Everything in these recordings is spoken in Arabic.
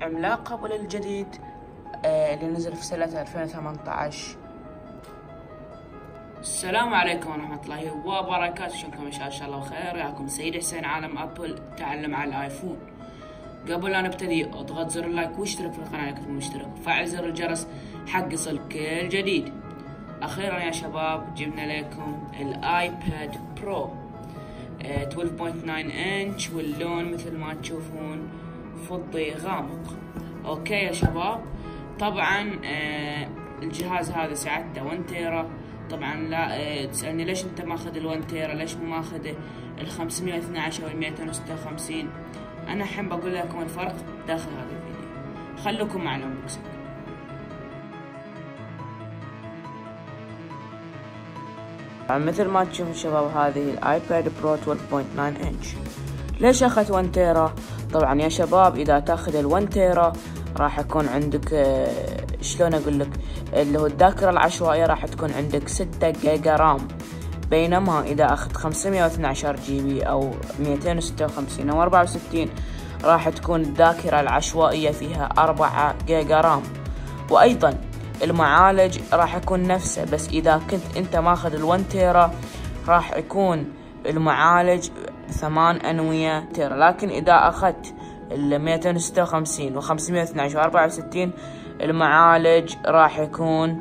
عملاق قبل الجديد اللي نزل في سنة 2018. السلام عليكم ورحمة الله وبركاته، شلونكم؟ إن شاء الله بخير. ياكم سيد حسين عالم أبل تعلم على الآيفون. قبل لا نبتدي اضغط زر اللايك واشترك في القناة إذا كنت مشترك، وفعل زر الجرس حق يصل كل جديد. أخيرا يا شباب جبنا لكم الآيباد برو 12.9 إنش، واللون مثل ما تشوفون فضي غامق. أوكي يا شباب، طبعا الجهاز هذا سعته 1 تيرا. طبعا لا تسألني ليش انت ماخذ ال1 تيرا، ليش مو ماخذ ال512 او ال256؟ انا الحين بقول لكم الفرق داخل هذا الفيديو، خلوكم مع الانبوكسنج. مثل ما تشوفون شباب، هذه الايباد برو 12.9 انش. ليش اخذت 1 تيرا؟ طبعا يا شباب اذا تاخذ ال1 تيرا راح يكون عندك شلون اقول لك، اللي هو الذاكرة العشوائية راح تكون عندك 6 جيجا رام، بينما اذا اخذت 512 جي بي او 256 او 64 راح تكون الذاكرة العشوائية فيها 4 جيجا رام. وايضا المعالج راح يكون نفسه، بس اذا كنت انت ماخذ ال1 تيرا راح يكون المعالج 8 انوية تيرا، لكن اذا اخذت ال 256 و 512 و 64 المعالج راح يكون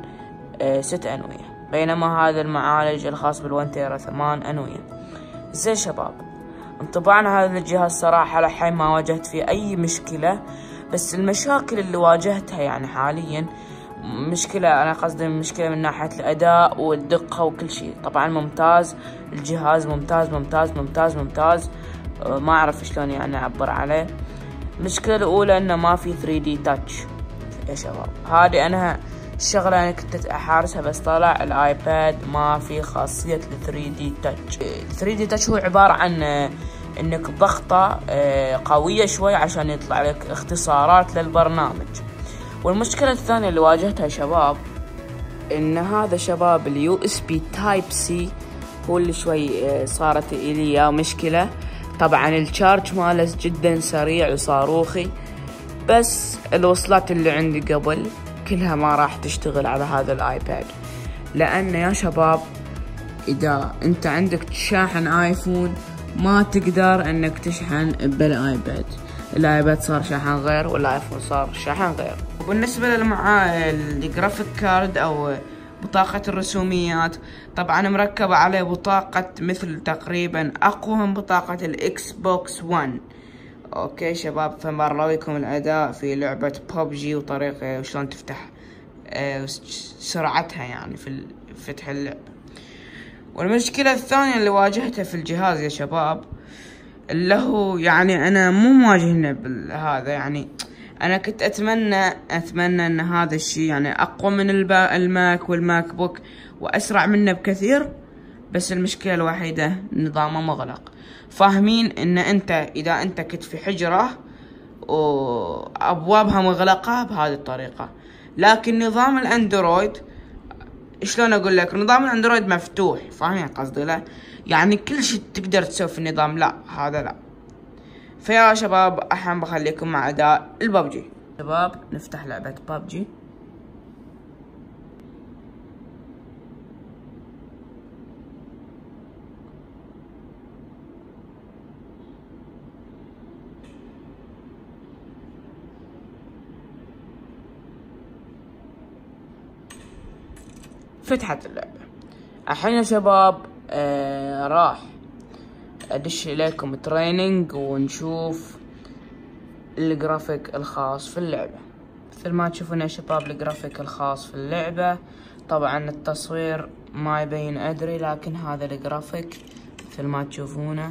6 انوية، بينما هذا المعالج الخاص بال1 تيرا 8 انوية. زين شباب، انطباعنا هذا الجهاز صراحة لحين ما واجهت فيه اي مشكلة، بس المشاكل اللي واجهتها يعني حاليا مشكلة، انا قصدي مشكلة من ناحية الاداء والدقة وكل شيء. طبعا ممتاز الجهاز، ممتاز ممتاز ممتاز ممتاز، ما اعرف شلون يعني اعبر عليه. المشكلة الاولى انه ما في 3D تاتش يا شباب، هذه انا الشغلة انا كنت احارسها، بس طلع الايباد ما في خاصية ال 3D تاتش. 3D تاتش هو عبارة عن انك ضغطة قوية شوي عشان يطلع لك اختصارات للبرنامج. والمشكلة الثانية اللي واجهتها يا شباب ان هذا شباب اليو اس بي تايب سي هو اللي شوي صارت الي مشكلة. طبعا الشارج ماله جدا سريع وصاروخي، بس الوصلات اللي عندي قبل كلها ما راح تشتغل على هذا الايباد، لان يا شباب اذا انت عندك شاحن ايفون ما تقدر انك تشحن بالايباد. الايباد صار شاحن غير والايفون صار شاحن غير. وبالنسبة للجرافيك كارد او بطاقة الرسوميات، طبعا مركبة عليه بطاقة مثل تقريبا اقوى من بطاقة الاكس بوكس 1. اوكي شباب، فمراويكم الاداء في لعبة ببجي وطريقة شلون تفتح سرعتها يعني في فتح اللعبة. والمشكلة الثانية اللي واجهتها في الجهاز يا شباب اللي هو يعني انا مو مواجهنا بالهذا، يعني انا كنت اتمنى ان هذا الشيء يعني اقوى من الماك والماك بوك واسرع منه بكثير، بس المشكلة الوحيدة نظامه مغلق. فاهمين ان انت اذا انت كنت في حجرة وابوابها مغلقة بهذه الطريقة، لكن نظام الاندرويد شلون اقول لك، نظام الاندرويد مفتوح. فاهمين قصدي؟ لا يعني كل شيء تقدر تسوي في النظام، لا هذا لا. فيا شباب الحين بخليكم مع اداء الببجي. شباب نفتح لعبة ببجي. فتحت اللعبة. الحين يا شباب راح ادش اليكم تريننج ونشوف الجرافيك الخاص في اللعبة. مثل ما تشوفون يا شباب الجرافيك الخاص في اللعبة، طبعا التصوير ما يبين ادري، لكن هذا الجرافيك مثل ما تشوفونه.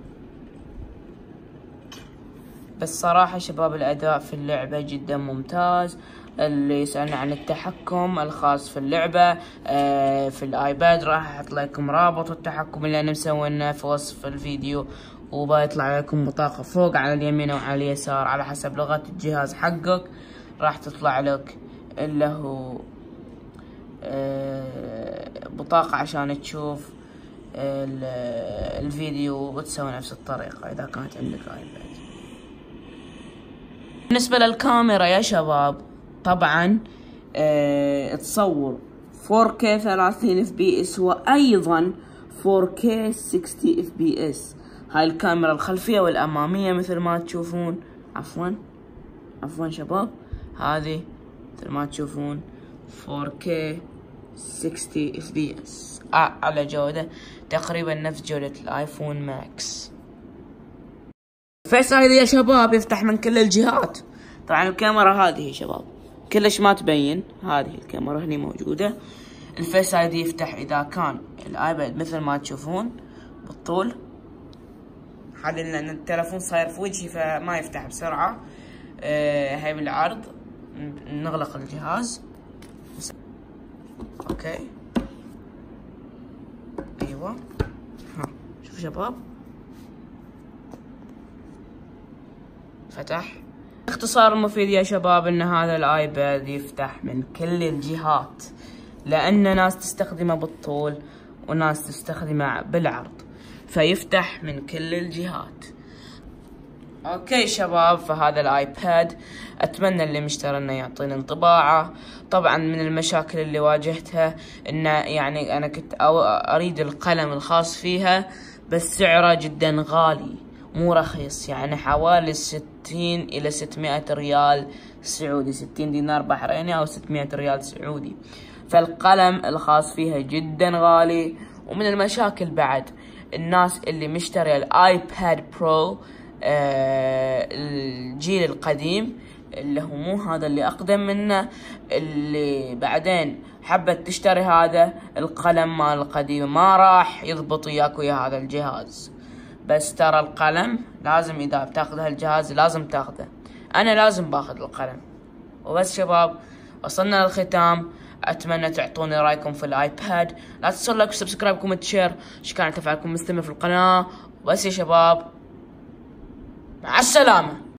بس صراحة شباب الاداء في اللعبة جدا ممتاز. اللي يسألنا عن التحكم الخاص في اللعبة في الايباد راح احط لكم رابط التحكم اللي انا مسوينه في وصف الفيديو، وبيطلع لكم بطاقة فوق على اليمين او على اليسار على حسب لغة الجهاز حقك، راح تطلع لك اللي هو بطاقة عشان تشوف الفيديو وتسوي نفس الطريقة اذا كانت عندك ايباد. بالنسبة للكاميرا يا شباب، طبعا تصور 4K 30 FPS وأيضا 4K 60 FPS. هاي الكاميرا الخلفية والأمامية مثل ما تشوفون. عفوا شباب، هذه مثل ما تشوفون 4K 60 FPS على جودة تقريبا نفس جودة الايفون ماكس. الفيس اي دي يا شباب يفتح من كل الجهات. طبعا الكاميرا هذه يا شباب كلش ما تبين، هذه الكاميرا هني موجودة. الفيس اي دي يفتح اذا كان الايباد مثل ما تشوفون بالطول، حاليا لان التلفون صاير في وجهي فما يفتح بسرعة. هاي بالعرض نغلق الجهاز. اوكي ايوه، ها شوفوا شباب فتح. باختصار المفيد يا شباب ان هذا الايباد يفتح من كل الجهات، لان ناس تستخدمه بالطول وناس تستخدمه بالعرض، فيفتح من كل الجهات. اوكي شباب، فهذا الايباد اتمنى اللي مشترى انه يعطيني انطباعه. طبعا من المشاكل اللي واجهتها انه يعني انا كنت اريد القلم الخاص فيها، بس سعره جدا غالي مو رخيص، يعني حوالي 60 الى 600 ريال سعودي، 60 دينار بحريني او 600 ريال سعودي. فالقلم الخاص فيها جدا غالي. ومن المشاكل بعد الناس اللي مشتري الايباد برو الجيل القديم اللي هو مو هذا اللي اقدم منه، اللي بعدين حبت تشتري هذا القلم مال القديم، ما راح يضبط وياك ويا هذا الجهاز. بس ترى القلم لازم اذا بتاخذ هالجهاز لازم تاخذه، انا لازم باخذ القلم. وبس شباب، وصلنا للختام. اتمنى تعطوني رايكم في الايباد. لا تنسوا لايك وسبسكرايب وكومنت شير، شكرا لتفاعلكم مستمر في القناة. وبس يا شباب، مع السلامة.